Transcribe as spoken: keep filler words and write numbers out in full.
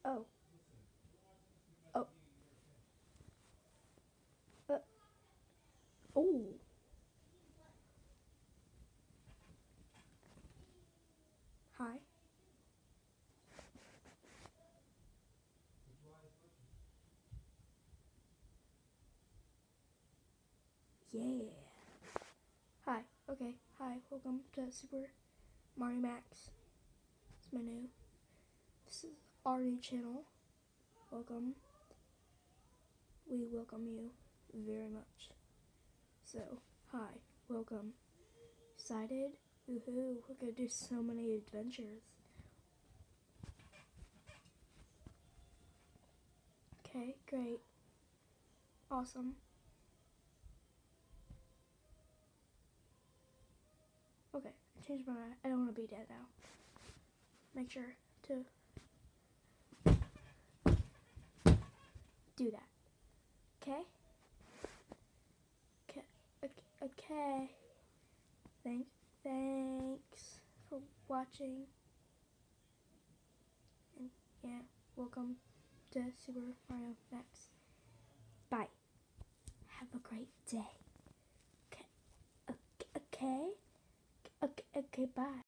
Oh. Oh. Uh. Oh. Hi. Yeah. Hi. Okay. Hi. Welcome to Super Mario Max. It's my new. This is our new channel. Welcome. We welcome you very much. So, hi. Welcome. Excited? Woohoo. We're gonna do so many adventures. Okay, great. Awesome. Okay, I changed my mind. I don't want to be dead now. Make sure to do that. Okay? Okay. Okay. Thanks. Thanks for watching. And yeah, welcome to Super Mario Max. Bye. Have a great day. Okay. Okay. Okay. Okay. Bye.